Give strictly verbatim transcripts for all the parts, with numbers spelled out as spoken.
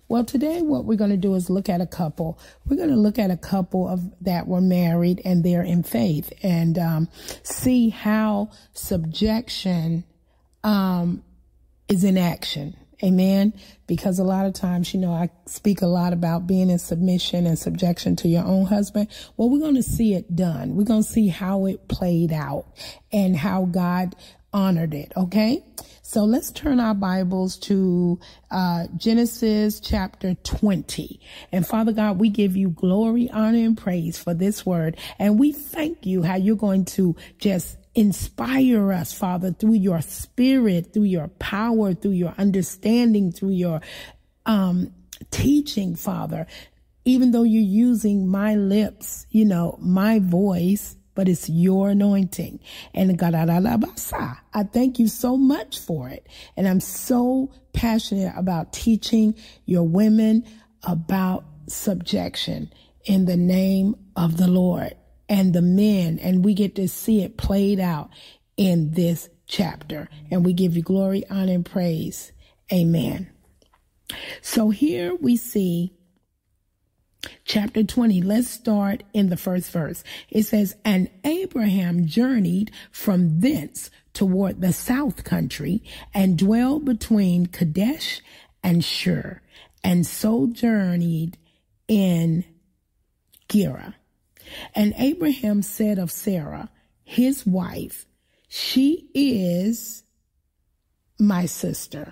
Well, today what we're going to do is look at a couple. We're going to look at a couple of that were married and they're in faith, and um, see how subjection um, is in action. Amen. Because a lot of times, you know, I speak a lot about being in submission and subjection to your own husband. Well, we're going to see it done. We're going to see how it played out and how God honored it. Okay. So let's turn our Bibles to uh, Genesis chapter twenty. And Father God, we give you glory, honor, and praise for this word. And we thank you how you're going to just inspire us, Father, through your spirit, through your power, through your understanding, through your um, teaching, Father. Even though you're using my lips, you know, my voice, but it's your anointing. And God, I thank you so much for it. And I'm so passionate about teaching your women about subjection in the name of the Lord and the men. And we get to see it played out in this chapter. And we give you glory, honor, and praise. Amen. So here we see chapter twenty. Let's start in the first verse. It says, and Abraham journeyed from thence toward the south country and dwelled between Kadesh and Shur, and sojourneyed in Gerar. And Abraham said of Sarah, his wife, she is my sister.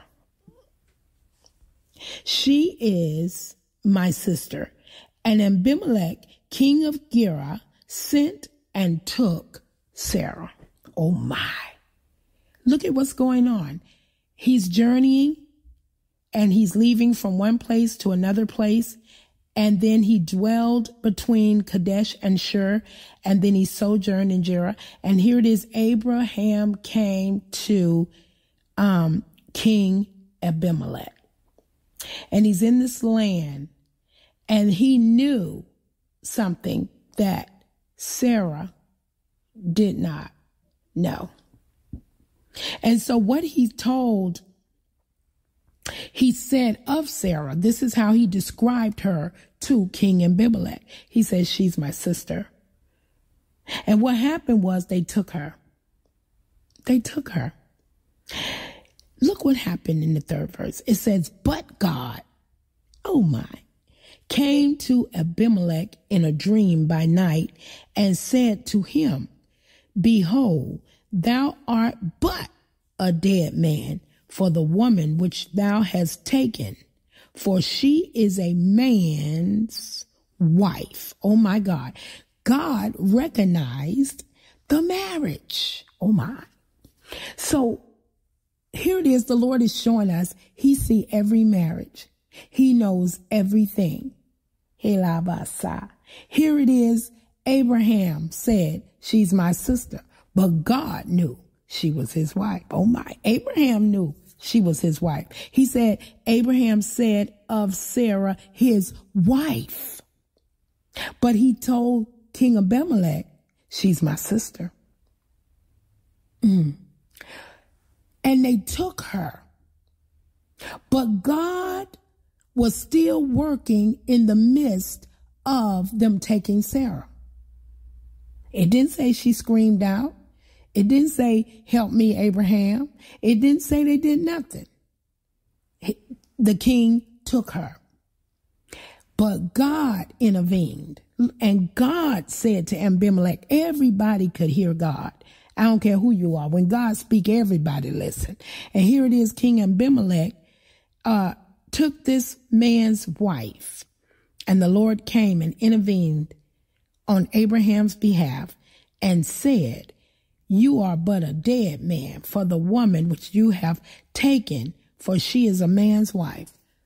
She is my sister. And Abimelech, king of Gerar, sent and took Sarah. Oh my. Look at what's going on. He's journeying and he's leaving from one place to another place. And then he dwelled between Kadesh and Shur, and then he sojourned in Gerar. And here it is, Abraham came to um, King Abimelech. And he's in this land, and he knew something that Sarah did not know. And so what he told He said of Sarah, this is how he described her to King Abimelech. He says, she's my sister. And what happened was they took her. They took her. Look what happened in the third verse. It says, but God, oh my, came to Abimelech in a dream by night and said to him, behold, thou art but a dead man for the woman which thou hast taken, for she is a man's wife. Oh my God. God recognized the marriage. Oh my. So here it is. The Lord is showing us he sees every marriage. He knows everything. Here it is. Abraham said, she's my sister, but God knew she was his wife. Oh my. Abraham knew she was his wife. He said, Abraham said of Sarah, his wife. But he told King Abimelech, she's my sister. Mm. And they took her. But God was still working in the midst of them taking Sarah. It didn't say she screamed out. It didn't say, help me, Abraham. It didn't say they did nothing. The king took her. But God intervened. And God said to Abimelech, everybody could hear God. I don't care who you are. When God speaks, everybody listen. And here it is, King Abimelech uh, took this man's wife. And the Lord came and intervened on Abraham's behalf and said, you are but a dead man for the woman which you have taken, for she is a man's wife.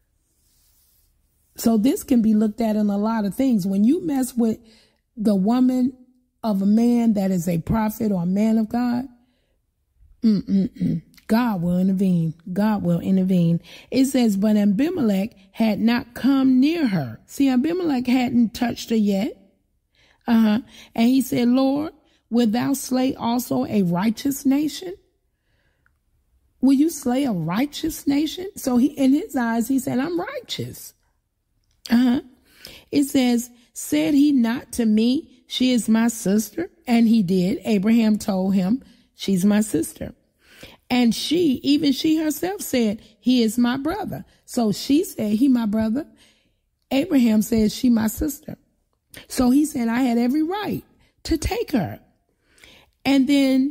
So this can be looked at in a lot of things. When you mess with the woman of a man that is a prophet or a man of God, mm-mm-mm, God will intervene. God will intervene. It says, but Abimelech had not come near her. See, Abimelech hadn't touched her yet. Uh-huh. And he said, Lord, wilt thou slay also a righteous nation? Will you slay a righteous nation? So he, in his eyes, he said, I'm righteous. Uh-huh. It says, said he not to me, she is my sister? And he did. Abraham told him, she's my sister. And she, even she herself said, he is my brother. So she said, he my brother. Abraham said, she my sister. So he said, I had every right to take her. And then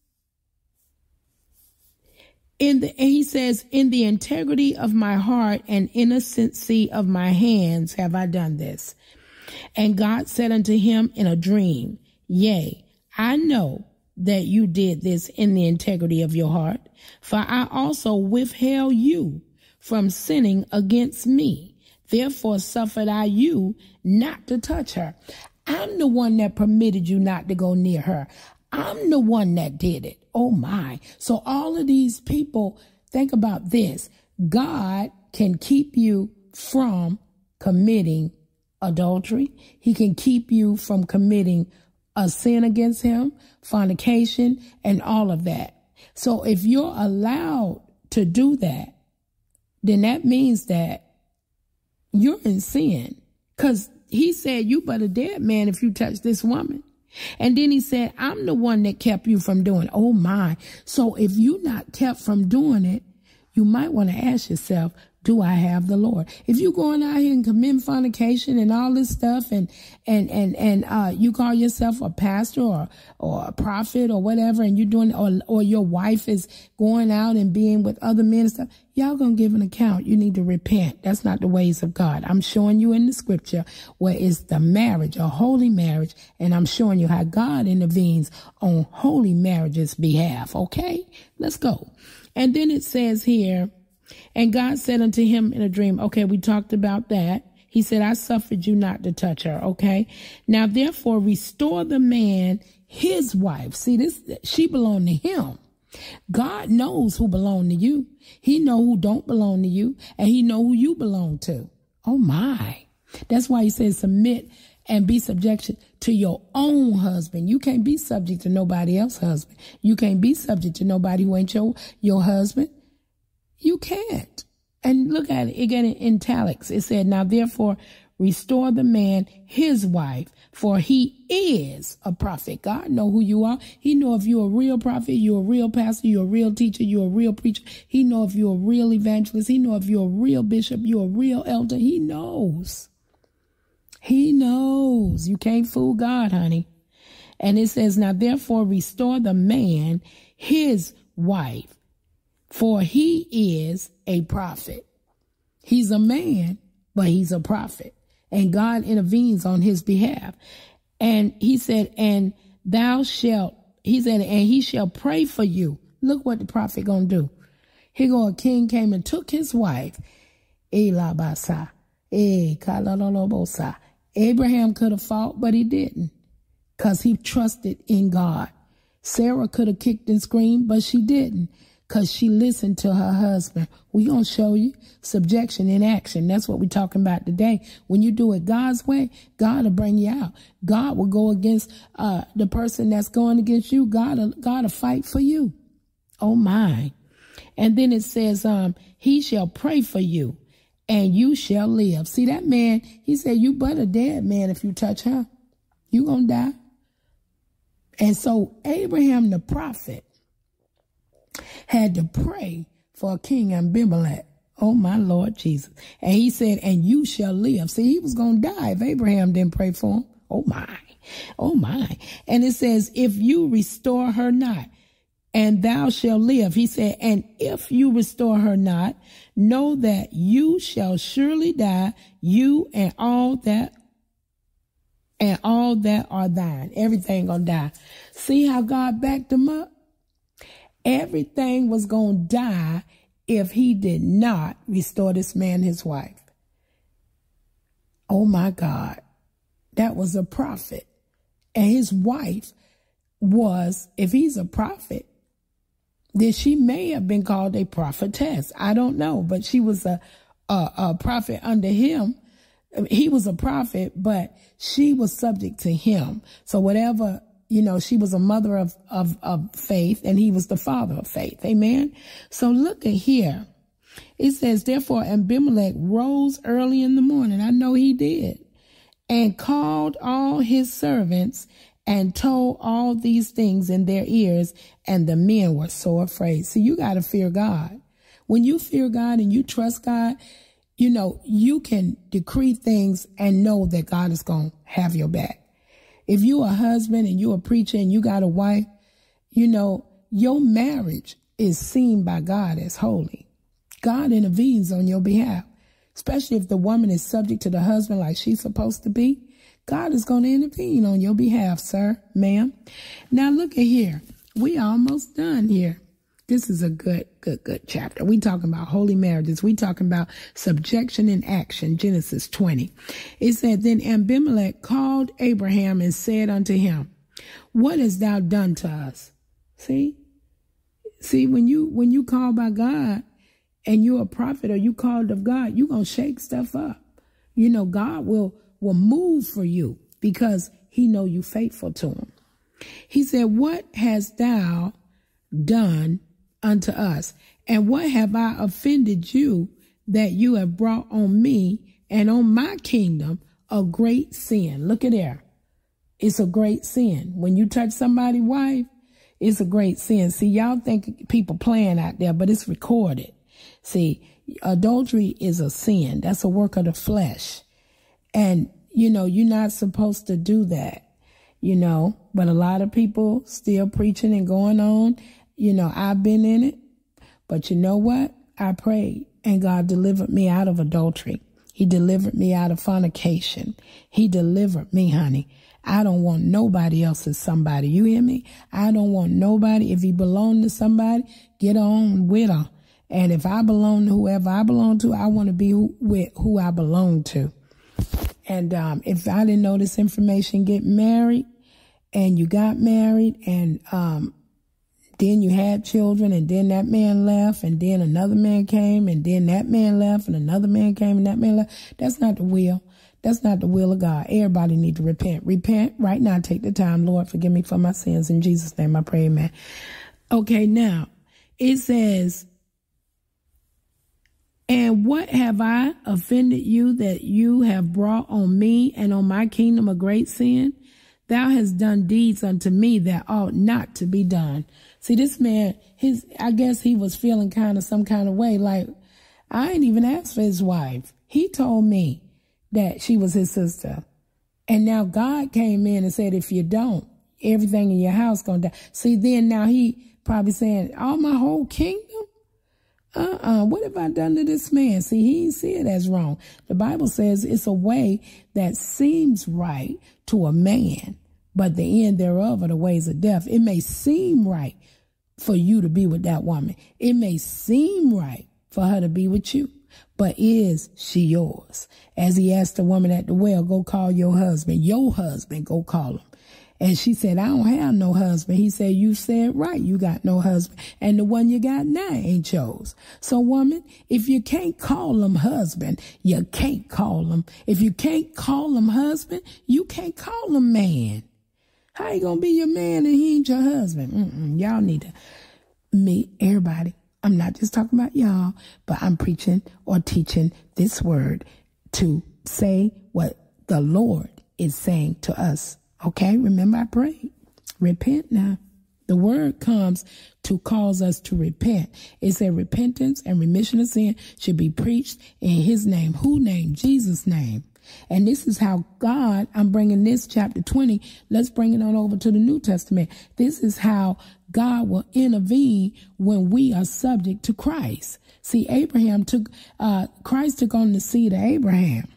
in the, and he says, in the integrity of my heart and innocency of my hands have I done this. And God said unto him in a dream, yea, I know that you did this in the integrity of your heart, for I also withheld you from sinning against me. Therefore suffered I you not to touch her. I'm the one that permitted you not to go near her. I'm the one that did it. Oh my. So all of these people, think about this. God can keep you from committing adultery. He can keep you from committing a sin against him, fornication, and all of that. So if you're allowed to do that, then that means that you're in sin. Because he said, you but a dead man if you touch this woman. And then he said, I'm the one that kept you from doing it. Oh my. So if you're not kept from doing it, you might want to ask yourself, do I have the Lord? If you're going out here and committing fornication and all this stuff, and and and and uh, you call yourself a pastor or or a prophet or whatever, and you're doing, or or your wife is going out and being with other men and stuff, y'all gonna give an account. You need to repent. That's not the ways of God. I'm showing you in the scripture where it's the marriage, a holy marriage, and I'm showing you how God intervenes on holy marriage's behalf. Okay, let's go. And then it says here, and God said unto him in a dream, okay, we talked about that. He said, I suffered you not to touch her. Okay. Now, therefore, restore the man his wife. See, this, she belonged to him. God knows who belong to you. He know who don't belong to you, and he know who you belong to. Oh my. That's why he says submit and be subjection to your own husband. You can't be subject to nobody else's husband. You can't be subject to nobody who ain't your, your husband. You can't. And look at it again in italics. It said, now therefore restore the man his wife, for he is a prophet. God know who you are. He know if you're a real prophet, you're a real pastor, you're a real teacher, you're a real preacher. He know if you're a real evangelist. He know if you're a real bishop, you're a real elder. He knows. He knows. You can't fool God, honey. And it says, now therefore restore the man his wife, for he is a prophet. He's a man, but he's a prophet. And God intervenes on his behalf. And he said, and thou shalt, he said, and he shall pray for you. Look what the prophet gonna do. Here go a king came and took his wife. Elabasa, eh, kalalolobosa. Abraham could have fought, but he didn't, because he trusted in God. Sarah could have kicked and screamed, but she didn't, because she listened to her husband. We're going to show you subjection in action. That's what we're talking about today. When you do it God's way, God will bring you out. God will go against uh, the person that's going against you. God will, God will fight for you. Oh, my. And then it says, um, he shall pray for you, and you shall live. See, that man, he said, you but a dead man if you touch her. You gonna die. And so Abraham the prophet had to pray for King Abimelech. Oh, my Lord Jesus. And he said, and you shall live. See, he was going to die if Abraham didn't pray for him. Oh, my. Oh, my. And it says, if you restore her not, and thou shalt live. He said, and if you restore her not, know that you shall surely die, you and all that, and all that are thine. Everything gonna die. See how God backed him up? Everything was gonna die if he did not restore this man his wife. Oh my God. That was a prophet. And his wife was, if he's a prophet, then she may have been called a prophetess. I don't know, but she was a, a, a prophet under him. He was a prophet, but she was subject to him. So whatever you know, she was a mother of, of, of faith, and he was the father of faith. Amen. So look at here. It says, therefore, Abimelech rose early in the morning. I know he did. And called all his servants and told all these things in their ears. And the men were so afraid. See, you got to fear God. When you fear God and you trust God, you know, you can decree things and know that God is going to have your back. If you a husband and you a preacher and you got a wife, you know, your marriage is seen by God as holy. God intervenes on your behalf, especially if the woman is subject to the husband like she's supposed to be. God is going to intervene on your behalf, sir, ma'am. Now look at here. We almost done here. This is a good, good, good chapter. We talking about holy marriages. We talking about subjection in action, Genesis twenty. It said, then Abimelech called Abraham and said unto him, what hast thou done to us? See, see, when you, when you call by God and you're a prophet or you called of God, you're going to shake stuff up. You know, God will, will move for you because he know you faithful to him. He said, what hast thou done unto us? And what have I offended you that you have brought on me and on my kingdom a great sin? Look at there. It's a great sin. When you touch somebody's wife, it's a great sin. See, y'all think people playing out there, but it's recorded. See, adultery is a sin. That's a work of the flesh. And, you know, you're not supposed to do that, you know, but a lot of people still preaching and going on. You know, I've been in it, but you know what? I prayed and God delivered me out of adultery. He delivered me out of fornication. He delivered me, honey. I don't want nobody else's somebody. You hear me? I don't want nobody. If he belong to somebody, get on with her. And if I belong to whoever I belong to, I want to be who, with who I belong to. And um, if I didn't know this information, get married, and you got married, and um, then you had children, and then that man left, and then another man came, and then that man left, and another man came, and that man left. That's not the will. That's not the will of God. Everybody need to repent. Repent right now. Take the time. Lord, forgive me for my sins. In Jesus' name I pray, amen. Okay, now, it says, and what have I offended you that you have brought on me and on my kingdom a great sin? Thou hast done deeds unto me that ought not to be done. See, this man, his, I guess he was feeling kind of some kind of way. Like, I ain't even asked for his wife. He told me that she was his sister. And now God came in and said, if you don't, everything in your house gonna die. See, then now he probably saying, all my whole kingdom? Uh-uh, what have I done to this man? See, he didn't see it as wrong. The Bible says it's a way that seems right to a man, but the end thereof are the ways of death. It may seem right for you to be with that woman. It may seem right for her to be with you, but is she yours? As he asked the woman at the well, go call your husband. Your husband, go call him. And she said, I don't have no husband. He said, you said right, you got no husband. And the one you got now ain't yours. So, woman, if you can't call him husband, you can't call him. If you can't call him husband, you can't call him man. How you gonna be your man and he ain't your husband? Mm-mm. Y'all need to meet everybody. I'm not just talking about y'all, but I'm preaching or teaching this word to say what the Lord is saying to us. Okay, remember I prayed. Repent now. The word comes to cause us to repent. It said repentance and remission of sin should be preached in his name. Who name? Jesus' name. And this is how God, I'm bringing this chapter twenty. Let's bring it on over to the New Testament. This is how God will intervene when we are subject to Christ. See, Abraham took, uh, Christ took on the seed of Abraham.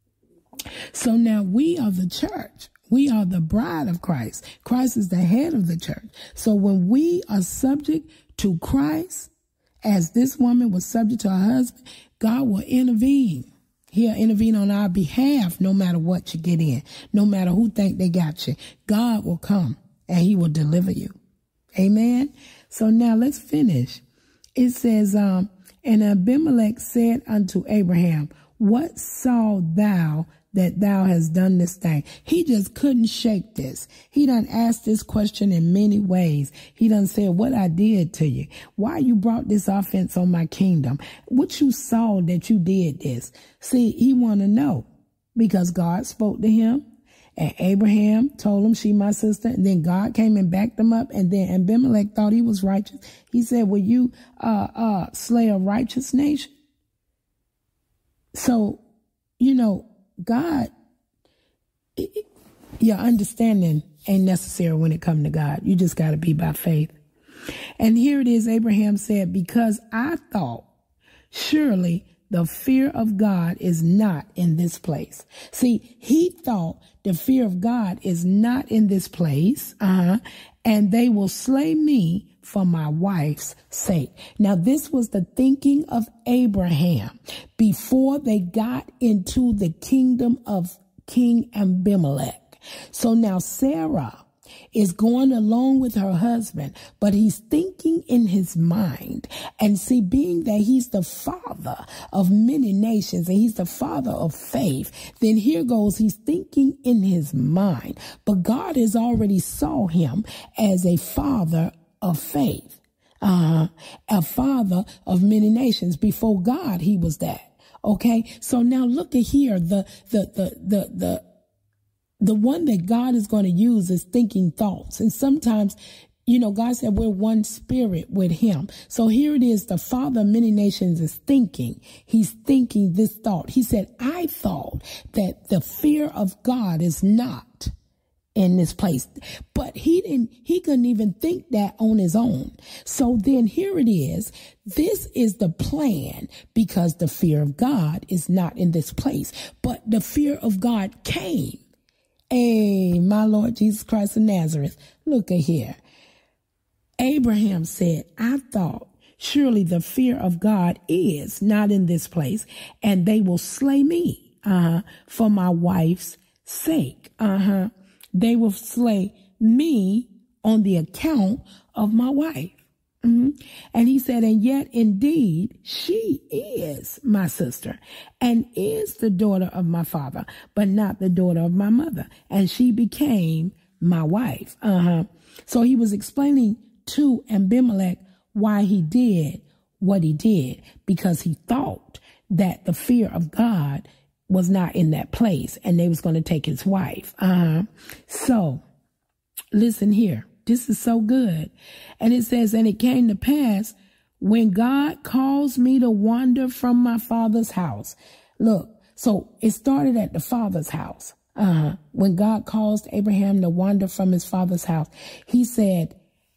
So now we are the church. We are the bride of Christ. Christ is the head of the church. So when we are subject to Christ, as this woman was subject to her husband, God will intervene. He'll intervene on our behalf no matter what you get in, no matter who think they got you. God will come and he will deliver you. Amen. So now let's finish. It says, um, and Abimelech said unto Abraham, what sawest thou that thou hast done this thing? He just couldn't shake this. He done asked this question in many ways. He done said, what I did to you, why you brought this offense on my kingdom, what you saw that you did this. See, he want to know because God spoke to him and Abraham told him, she my sister. And then God came and backed him up. And then Abimelech thought he was righteous. He said, will you uh, uh, slay a righteous nation? So, you know, God, it, your understanding ain't necessary when it comes to God. You just got to be by faith. And here it is. Abraham said, because I thought surely the fear of God is not in this place. See, he thought the fear of God is not in this place. Uh-huh. And they will slay me for my wife's sake. Now, this was the thinking of Abraham before they got into the kingdom of King Abimelech. So now Sarah is going along with her husband, but he's thinking in his mind. And see, being that he's the father of many nations and he's the father of faith, then here goes, he's thinking in his mind. But God has already saw him as a father of faith, uh, a father of many nations. Before God, he was that. Okay. So now look at here, the, the, the, the, the, The one that God is going to use is thinking thoughts. And sometimes, you know, God said we're one spirit with him. So here it is. The father of many nations is thinking. He's thinking this thought. He said, I thought that the fear of God is not in this place. But he didn't, he couldn't even think that on his own. So then here it is. This is the plan because the fear of God is not in this place. But the fear of God came. Hey, my Lord Jesus Christ of Nazareth, look at here. Abraham said, I thought surely the fear of God is not in this place, and they will slay me uh-huh, for my wife's sake. Uh-huh. They will slay me on the account of my wife. Mm-hmm. And he said, and yet indeed she is my sister and is the daughter of my father, but not the daughter of my mother. And she became my wife. Uh-huh. So he was explaining to Abimelech why he did what he did, because he thought that the fear of God was not in that place and they was going to take his wife. Uh-huh. So listen here. This is so good. And it says, and it came to pass when God caused me to wander from my father's house. Look, so it started at the father's house. Uh-huh. When God caused Abraham to wander from his father's house, he said,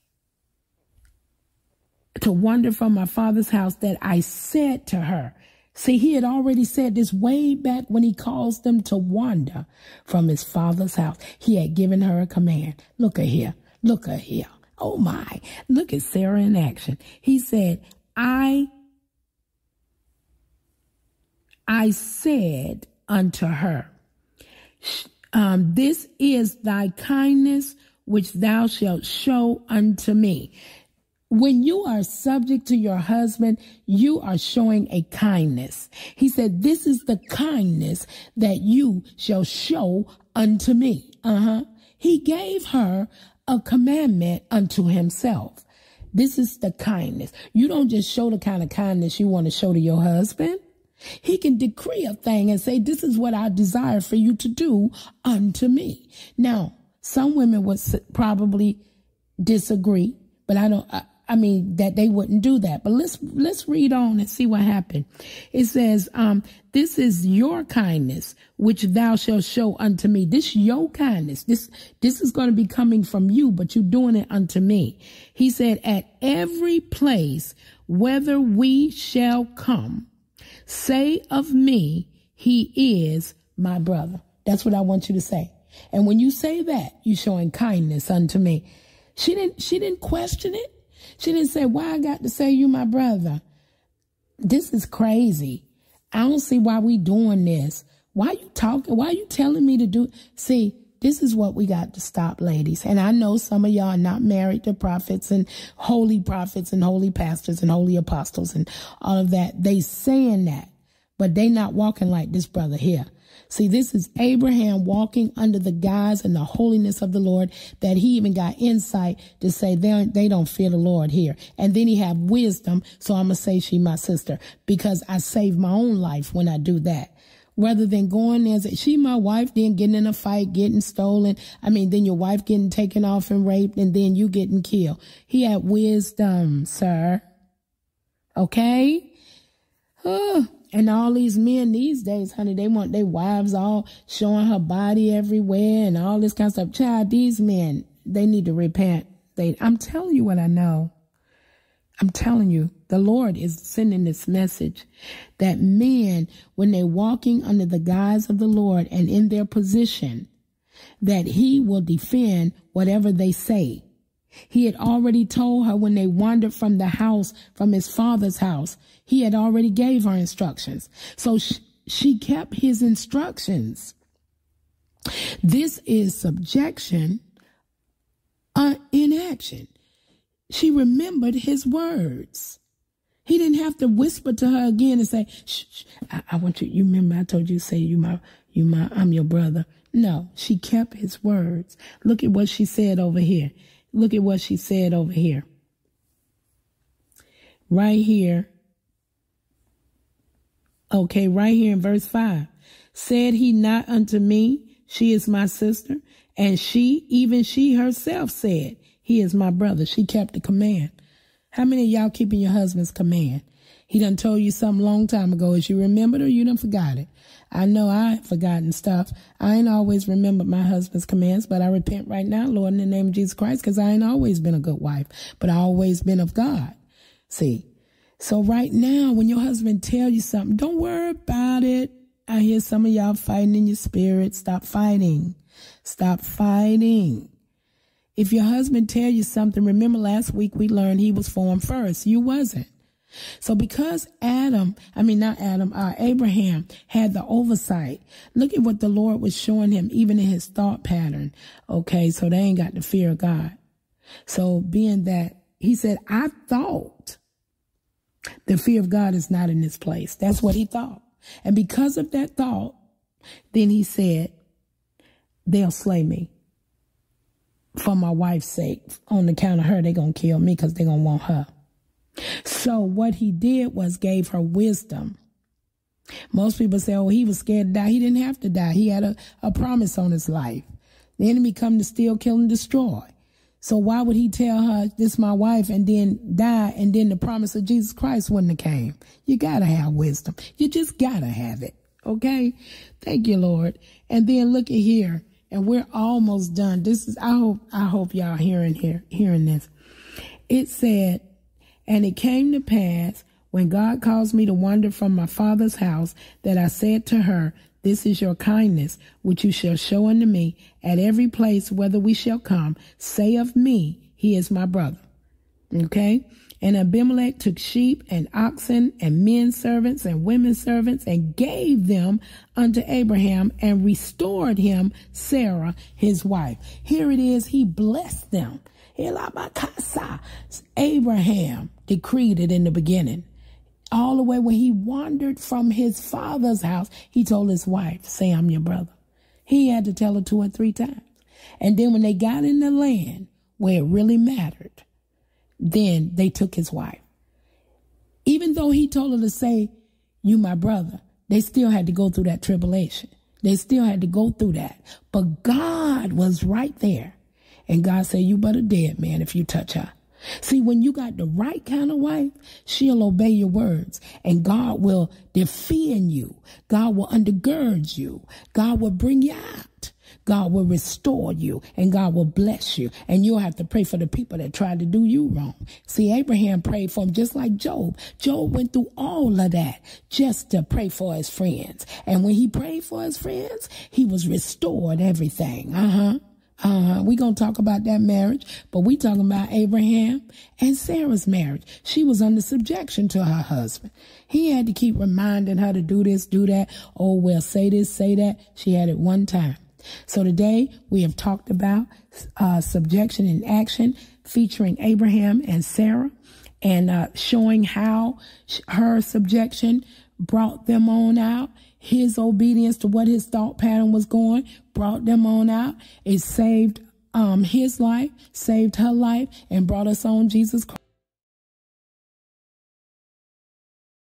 to wander from my father's house, that I said to her. See, he had already said this way back when he caused them to wander from his father's house. He had given her a command. Look at here. Look at here. Oh my. Look at Sarah in action. He said, I, I said unto her, um, this is thy kindness which thou shalt show unto me. When you are subject to your husband, you are showing a kindness. He said, this is the kindness that you shall show unto me. Uh-huh. He gave her a commandment unto himself. This is the kindness. You don't just show the kind of kindness you want to show to your husband. He can decree a thing and say, this is what I desire for you to do unto me. Now, some women would probably disagree, but I don't, I, I mean, that they wouldn't do that. But let's, let's read on and see what happened. It says, um, this is your kindness, which thou shalt show unto me. This your kindness. This, this is going to be coming from you, but you're doing it unto me. He said, at every place, whether we shall come, say of me, he is my brother. That's what I want you to say. And when you say that, you're showing kindness unto me. She didn't, she didn't question it. She didn't say, why I got to say you my brother? This is crazy. I don't see why we doing this. Why you talking? Why you telling me to do? See, this is what we got to stop, ladies. And I know some of y'all are not married to prophets and holy prophets and holy pastors and holy apostles and all of that. They saying that. but they not walking like this brother here. See, this is Abraham walking under the guise and the holiness of the Lord, that he even got insight to say they, they don't fear the Lord here. And then he have wisdom. So I'm going to say she my sister, because I save my own life when I do that. Rather than going there and say, she my wife, then getting in a fight, getting stolen. I mean, then your wife getting taken off and raped, and then you getting killed. He had wisdom, sir. Okay? Huh. And all these men these days, honey, they want their wives all showing her body everywhere and all this kind of stuff. Child, these men, they need to repent. They, I'm telling you what I know. I'm telling you, the Lord is sending this message that men, when they're walking under the guise of the Lord and in their position, that he will defend whatever they say. He had already told her when they wandered from the house, from his father's house, he had already gave her instructions. So sh she kept his instructions. This is subjection uh, in action. She remembered his words. He didn't have to whisper to her again and say, shh, shh, I, I want you, you remember I told you to say, you my, you my, I'm your brother. No, she kept his words. Look at what she said over here. Look at what she said over here. Right here. Okay, right here in verse five. Said he not unto me, she is my sister, and she, even she herself said, he is my brother. She kept the command. How many of y'all keeping your husband's command? He done told you something long time ago. Is you remembered or you done forgot it? I know I've forgotten stuff. I ain't always remembered my husband's commands, but I repent right now, Lord, in the name of Jesus Christ, because I ain't always been a good wife, but I always been of God. See, so right now, when your husband tell you something, don't worry about it. I hear some of y'all fighting in your spirit. Stop fighting. Stop fighting. If your husband tell you something, remember last week we learned he was formed first. You wasn't. So because Adam, I mean, not Adam, uh, Abraham had the oversight, look at what the Lord was showing him, even in his thought pattern. Okay, so they ain't got the fear of God. So being that, he said, I thought the fear of God is not in this place. That's what he thought. And because of that thought, then he said, they'll slay me for my wife's sake. On account of her, they're going to kill me because they're going to want her. So what he did was gave her wisdom. Most people say, oh, he was scared to die. He didn't have to die. He had a, a promise on his life. The enemy come to steal, kill, and destroy. So why would he tell her, this is my wife, and then die, and then the promise of Jesus Christ wouldn't have came? You got to have wisdom. You just got to have it. Okay? Thank you, Lord. And then look at here. And we're almost done. This is, I hope, I hope y'all hearing here, hearing this. It said, and it came to pass when God caused me to wander from my father's house, that I said to her, this is your kindness, which you shall show unto me at every place, whether we shall come. Say of me, he is my brother. Okay. And Abimelech took sheep and oxen and men servants and women servants and gave them unto Abraham and restored him Sarah, his wife. Here it is. He blessed them. Abraham decreed it in the beginning. All the way when he wandered from his father's house, he told his wife, say, I'm your brother. He had to tell her two or three times. And then when they got in the land where it really mattered, then they took his wife. Even though he told her to say, you my brother, they still had to go through that tribulation. They still had to go through that. But God was right there. And God said, you but a dead man if you touch her. See, when you got the right kind of wife, she'll obey your words, and God will defend you. God will undergird you. God will bring you out. God will restore you, and God will bless you. And you'll have to pray for the people that tried to do you wrong. See, Abraham prayed for him just like Job. Job went through all of that just to pray for his friends. And when he prayed for his friends, he was restored everything. Uh-huh. Uh, we're going to talk about that marriage, but we talking about Abraham and Sarah's marriage. She was under subjection to her husband. He had to keep reminding her to do this, do that. Oh, well, say this, say that. She had it one time. So today we have talked about uh, subjection in action, featuring Abraham and Sarah, and uh, showing how her subjection brought them on out. His obedience to what his thought pattern was going brought them on out. It saved um, his life, saved her life, and brought us on Jesus Christ.